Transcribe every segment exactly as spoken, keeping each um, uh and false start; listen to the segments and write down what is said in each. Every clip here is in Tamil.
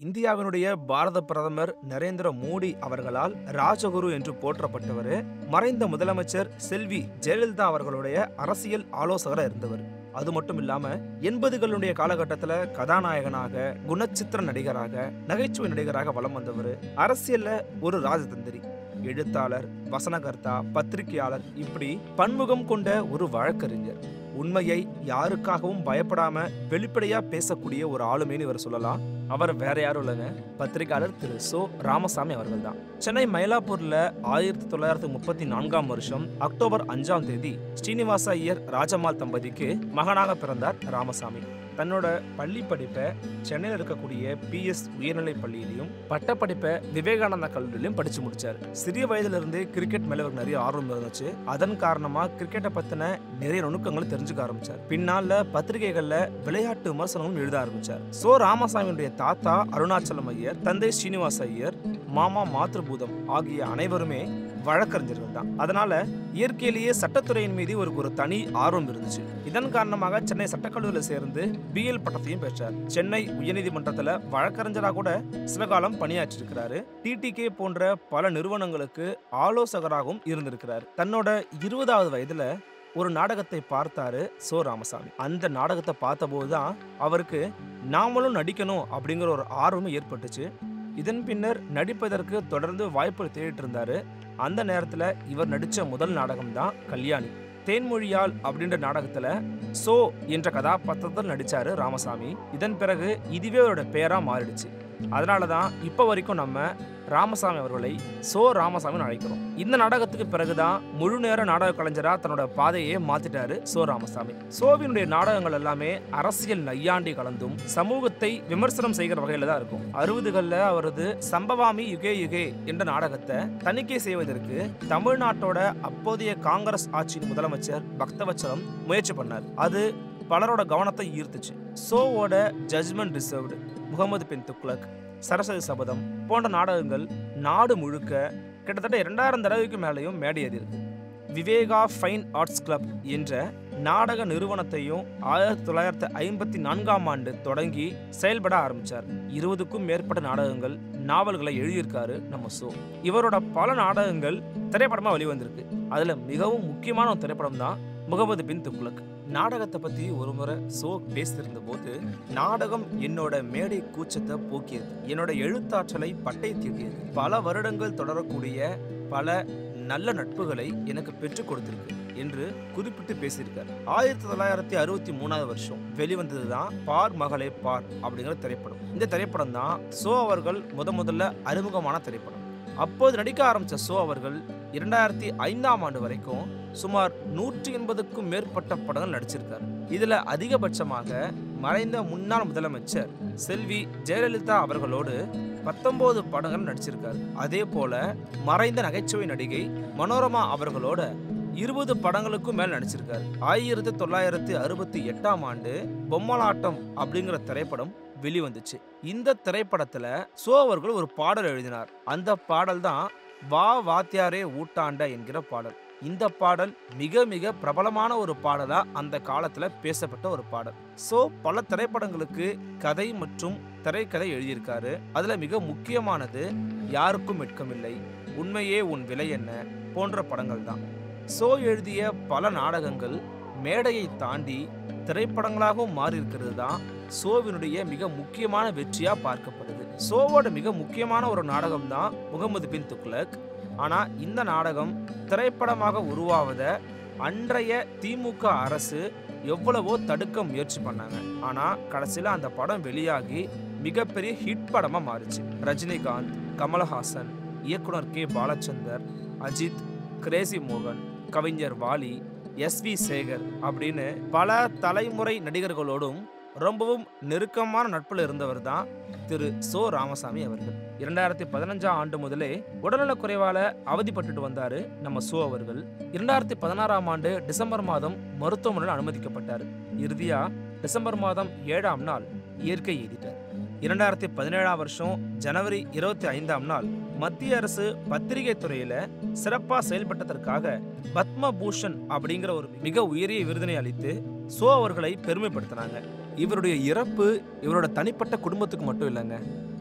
இந்தியாவினுடைய பாரத பிரதமர் நரேந்திர மோடி அவர்களால் ராஜகுரு என்று போற்றப்பட்டவர். மறைந்த முதலமைச்சர் செல்வி ஜெயலலிதா அவர்களுடைய அரசியல் ஆலோசகராக இருந்தவர். அது மட்டும் இல்லாம எண்பதுகளுடைய காலகட்டத்தில் கதாநாயகனாக, குணச்சித்திர நடிகராக, நகைச்சுவை நடிகராக வலம் வந்தவர். அரசியல்ல ஒரு ராஜதந்திரி, எழுத்தாளர், வசனகர்த்தா, பத்திரிகையாளர், இப்படி பன்முகம் கொண்ட ஒரு வழக்கறிஞர். உண்மையை யாருக்காகவும் பயப்படாம வெளிப்படையா பேசக்கூடிய ஒரு ஆளுமைன்னு இவர் சொல்லலாம். அவர் வேற யாரும் இல்லைங்க, பத்திரிகையாளர் திரு சோ ராமசாமி அவர்கள் தான். சென்னை மயிலாப்பூர்ல ஆயிரத்தி தொள்ளாயிரத்தி முப்பத்தி நான்காம் வருஷம் அக்டோபர் அஞ்சாம் தேதி ஸ்ரீனிவாச ஐயர் ராஜம்மாள் தம்பதிக்கு மகனாக பிறந்தார் ராமசாமி. தன்னோட பள்ளி படிப்பை சென்னையில் இருக்கக்கூடிய பி எஸ் உயர்நிலை பள்ளியிலையும் பட்ட படிப்பை விவேகானந்தா கல்லூரியிலையும் படிச்சு முடிச்சார். சிறிய வயதுல இருந்தே கிரிக்கெட் மேல நிறைய ஆர்வம் இருந்துச்சு. அதன் காரணமா கிரிக்கெட்டை பத்தின நிறைய நுணுக்கங்களை தெரிஞ்சுக்க ஆரம்பிச்சார். பின்னால பத்திரிகைகள்ல விளையாட்டு விமர்சனங்களும் எழுத ஆரம்பிச்சார். சோ ராமசாமியுடைய தாத்தா அருணாச்சலம் ஐயர், தந்தை ஸ்ரீனிவாச ஐயர், மாமா மாத்ருபூதம் ஆகிய அனைவருமே வழக்கறிஞர்கள் தான். அதனால இயற்கையிலேயே சட்டத்துறையின் மீது ஒரு ஒரு தனி ஆர்வம் இருந்துச்சு. இதன் காரணமாக சென்னை சட்டக்கல்லூரியில் சேர்ந்து பி எல் பட்டத்தையும் பெற்றார். சென்னை உயர்நீதிமன்றத்தில் வழக்கறிஞராக கூட சில காலம் பணியாற்றிருக்கிறாரு. டி டி கே போன்ற பல நிறுவனங்களுக்கு ஆலோசகராகவும் இருந்திருக்கிறார். தன்னோட இருபதாவது வயதுல ஒரு நாடகத்தை பார்த்தாரு சோ ராமசாமி. அந்த நாடகத்தை பார்த்தபோதுதான் அவருக்கு நாமளும் நடிக்கணும் அப்படிங்கிற ஒரு ஆர்வம் ஏற்பட்டுச்சு. இதன் பின்னர் நடிப்பதற்கு தொடர்ந்து வாய்ப்பு தேடிட்டு இருந்தாரு. அந்த நேரத்துல இவர் நடிச்ச முதல் நாடகம் தான் கல்யாணி. தேன்மொழியால் அப்படின்ற நாடகத்துல சோ என்ற கதாபாத்திரத்தில் நடிச்சாரு ராமசாமி. இதன் பிறகு இதுவே அவரோட பேரா மாறிடுச்சு. அதனாலதான் இப்ப வரைக்கும் நம்ம ராமசாமி அவர்களை சோ ராமசாமின்னு அழைக்கிறோம். இந்த நாடகத்துக்கு பிறகுதான் முழு நேர நாடக கலைஞரா தன்னோட பாதையே மாத்திட்டாரு சோ ராமசாமி. சோவினுடைய நாடகங்கள் எல்லாமே அரசியல் நையாண்டி கலந்தும் சமூகத்தை விமர்சனம் செய்கிற வகையில தான் இருக்கும். அறுபதுகள்ல அவரது சம்பவாமி யுகே யுகே என்ற நாடகத்தை தணிக்கை செய்வதற்கு தமிழ்நாட்டோட அப்போதைய காங்கிரஸ் ஆட்சியின் முதலமைச்சர் பக்தவச்சலம் முயற்சி பண்ணார். அது பலரோட கவனத்தை ஈர்த்துச்சு. சோவோட ஜட்ஜ்மெண்ட் ரிசர்வ்டு, முகமது பின் துக்ளக், சரஸ்வதி சபதம் போன்ற நாடகங்கள் நாடு முழுக்க கிட்டத்தட்ட இரண்டாயிரம் தடவைக்கு மேலேயும் மேடையேறி இருக்கு. விவேகா ஃபைன் ஆர்ட்ஸ் கிளப் என்ற நாடக நிறுவனத்தையும் ஆயிரத்தி தொள்ளாயிரத்தி ஐம்பத்தி நான்காம் ஆண்டு தொடங்கி செயல்பட ஆரம்பிச்சார். இருபதுக்கும் மேற்பட்ட நாடகங்கள், நாவல்களை எழுதியிருக்காரு நம்ம சோ. இவரோட பல நாடகங்கள் திரைப்படமா வெளிவந்திருக்கு. அதுல மிகவும் முக்கியமான ஒரு திரைப்படம் தான் முகமது பின் துக்ளக். நாடகத்தை பத்தி ஒரு முறை சோ பேசியிருந்த போது, நாடகம் என்னோட மேடை கூச்சத்தை போக்கியது, என்னோட எழுத்தாற்றலை பட்டை தீட்டியது, பல வருடங்கள் தொடரக்கூடிய பல நல்ல நட்புகளை எனக்கு பெற்றுக் கொடுத்திருக்கு என்று குறிப்பிட்டு பேசியிருக்கார். ஆயிரத்தி தொள்ளாயிரத்தி அறுபத்தி மூணாவது வருஷம் வெளிவந்ததுதான் பார் மகளே பார் அப்படிங்கிற திரைப்படம். இந்த திரைப்படம் தான் சோ அவர்கள் முத முதல்ல அறிமுகமான திரைப்படம். அப்போது நடிக்க ஆரம்பிச்ச சோ அவர்கள் இரண்டாயிரத்தி ஐந்தாம் ஆண்டு வரைக்கும் சுமார் நூற்றி எண்பதுக்கும் மேற்பட்ட படங்கள் நடிச்சிருக்காரு. இதுல அதிகபட்சமாக மறைந்த முன்னாள் முதலமைச்சர் செல்வி ஜெயலலிதா அவர்களோடு பத்தொன்பது படங்கள் நடிச்சிருக்காரு. அதே போல மறைந்த நகைச்சுவை நடிகை மனோரமா அவர்களோட இருபது படங்களுக்கும் மேல் நடிச்சிருக்காரு. ஆயிரத்தி தொள்ளாயிரத்தி அறுபத்தி எட்டாம் ஆண்டு பொம்மலாட்டம் அப்படிங்கிற திரைப்படம் வெளிவந்துச்சு. இந்த திரைப்படத்துல சோ அவர்கள் ஒரு பாடல் எழுதினார். அந்த பாடல் தான் வா வாத்தியாரே ஊட்டாண்ட என்கிற பாடல். இந்த பாடல் மிக மிக பிரபலமான ஒரு பாடலா அந்த காலத்துல பேசப்பட்ட ஒரு பாடல். சோ பல திரைப்படங்களுக்கு கதை மற்றும் திரைக்கதை எழுதியிருக்காரு. அதுல மிக முக்கியமானது யாருக்கும் வெட்கமில்லை, உண்மையே உன் விலை என்ன போன்ற படங்கள் தான். சோ எழுதிய பல நாடகங்கள் மேடையை தாண்டி திரைப்படங்களாகவும் மாறி இருக்கிறது தான் சோவினுடைய மிக முக்கியமான வெற்றியா பார்க்கப்படுது. சோவோட மிக முக்கியமான ஒரு நாடகம் தான் முகமது பின் துக்ளக். ஆனா இந்த நாடகம் திரைப்படமாக உருவாவத அன்றைய திமுக அரசு எவ்வளவோ தடுக்க முயற்சி பண்ணாங்க. ஆனா கடைசியில அந்த படம் வெளியாகி மிகப்பெரிய ஹிட் படமா மாறிச்சு. ரஜினிகாந்த், கமலஹாசன், இயக்குனர் கே பாலச்சந்தர், அஜித், கிரேசி மோகன், கவிஞர் வாலி, எஸ் வி சேகர் அப்படின்னு பல தலைமுறை நடிகர்களோடும் ரொம்பவும் நெருக்கமான நட்புல இருந்தவர் தான் திரு சோ ராமசாமி அவர்கள். இரண்டாயிரத்தி பதினஞ்சாம் ஆண்டு முதலே உடல்நல குறைவால அவதிப்பட்டு வந்தாரு நம்ம சோ அவர்கள். இரண்டாயிரத்தி பதினாறாம் ஆண்டு டிசம்பர் மாதம் மருத்துவமனையில் அனுமதிக்கப்பட்டார். இறுதியா டிசம்பர் மாதம் ஏழாம் நாள் இயற்கை எய்திட்டார். இரண்டாயிரத்தி பதினேழாம் வருஷம் ஜனவரி இருபத்தி ஐந்தாம் நாள் மத்திய அரசு பத்திரிகை துறையில சிறப்பா செயல்பட்டதற்காக பத்ம பூஷன் அப்படிங்கிற ஒரு மிக உயரிய விருதினை அளித்து சோ அவர்களை பெருமைப்படுத்தினாங்க. இவருடைய இறப்பு இவரோட தனிப்பட்ட குடும்பத்துக்கு மட்டும் இல்லைங்க,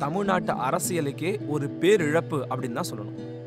தமிழ்நாட்டு அரசியலுக்கே ஒரு பேரிழப்பு அப்படின்னு தான் சொல்லணும்.